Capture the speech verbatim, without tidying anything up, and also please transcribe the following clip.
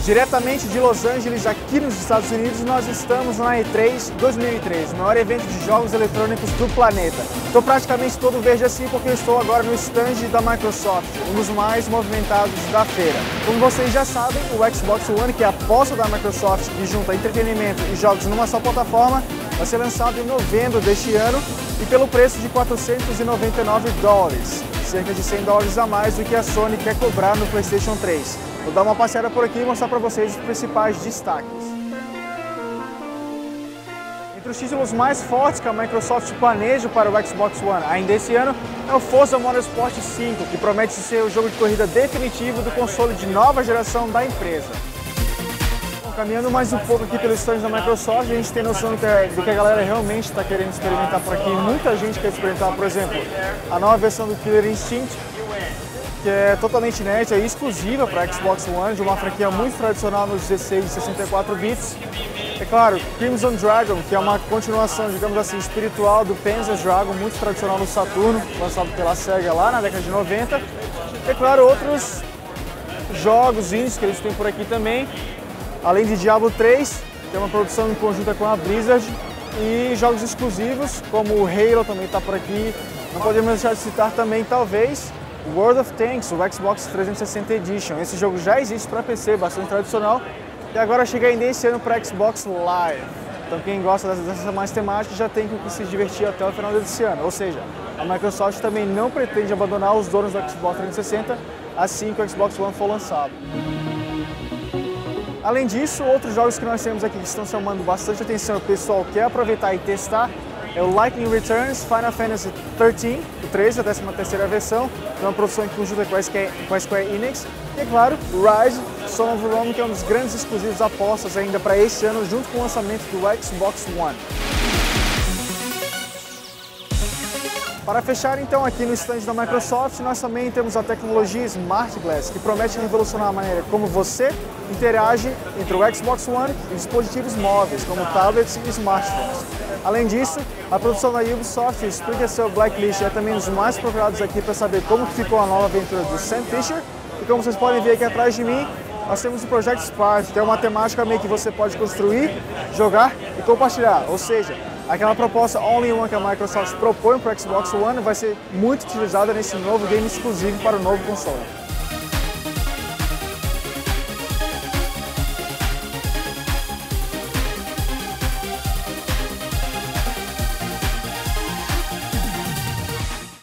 Diretamente de Los Angeles, aqui nos Estados Unidos, nós estamos na E três dois mil e três, o maior evento de jogos eletrônicos do planeta. Estou praticamente todo verde assim porque eu estou agora no stand da Microsoft, um dos mais movimentados da feira. Como vocês já sabem, o Xbox One, que é a aposta da Microsoft que junta entretenimento e jogos numa só plataforma, vai ser lançado em novembro deste ano e pelo preço de quatrocentos e noventa e nove dólares, cerca de cem dólares a mais do que a Sony quer cobrar no PlayStation três. Vou dar uma passeada por aqui e mostrar para vocês os principais destaques. Entre os títulos mais fortes que a Microsoft planeja para o Xbox One ainda esse ano é o Forza Motorsport cinco, que promete ser o jogo de corrida definitivo do console de nova geração da empresa. Bom, caminhando mais um pouco aqui pelo stand da Microsoft, a gente tem noção do que a, do que a galera realmente está querendo experimentar por aqui. Muita gente quer experimentar, por exemplo, a nova versão do Killer Instinct, que é totalmente inédita e exclusiva para Xbox One, de uma franquia muito tradicional nos dezesseis e sessenta e quatro bits. É claro, Crimson Dragon, que é uma continuação, digamos assim, espiritual do Panzer Dragon, muito tradicional no Saturno, lançado pela Sega lá na década de noventa. E, é claro, outros jogos indies que eles têm por aqui também, além de Diablo três, que é uma produção em conjunta com a Blizzard, e jogos exclusivos, como o Halo também está por aqui. Não podemos deixar de citar também, talvez, World of Tanks, o Xbox trezentos e sessenta Edition. Esse jogo já existe para P C, bastante tradicional, e agora chega ainda esse ano para Xbox Live. Então quem gosta dessa mais temática já tem que se divertir até o final desse ano. Ou seja, a Microsoft também não pretende abandonar os donos do Xbox trezentos e sessenta assim que o Xbox One for lançado. Além disso, outros jogos que nós temos aqui que estão chamando bastante atenção, o pessoal quer aproveitar e testar, é o Lightning Returns Final Fantasy treze, o treze, a décima terceira versão, que é uma produção em conjunto com a Square, com a Square Enix. E, é claro, Rise, Son of Rome, que é um dos grandes exclusivos apostas ainda para este ano, junto com o lançamento do Xbox One. Para fechar, então, aqui no stand da Microsoft, nós também temos a tecnologia Smart Glass, que promete revolucionar a maneira como você interage entre o Xbox One e dispositivos móveis, como tablets e smartphones. Além disso, a produção da Ubisoft explica seu Blacklist é também um dos mais procurados aqui para saber como ficou a nova aventura do Sam Fisher. E como vocês podem ver aqui atrás de mim, nós temos o Project Spark, que é uma temática meio que você pode construir, jogar e compartilhar. Ou seja, aquela proposta All-in-One que a Microsoft propõe para o Xbox One vai ser muito utilizada nesse novo game exclusivo para o novo console.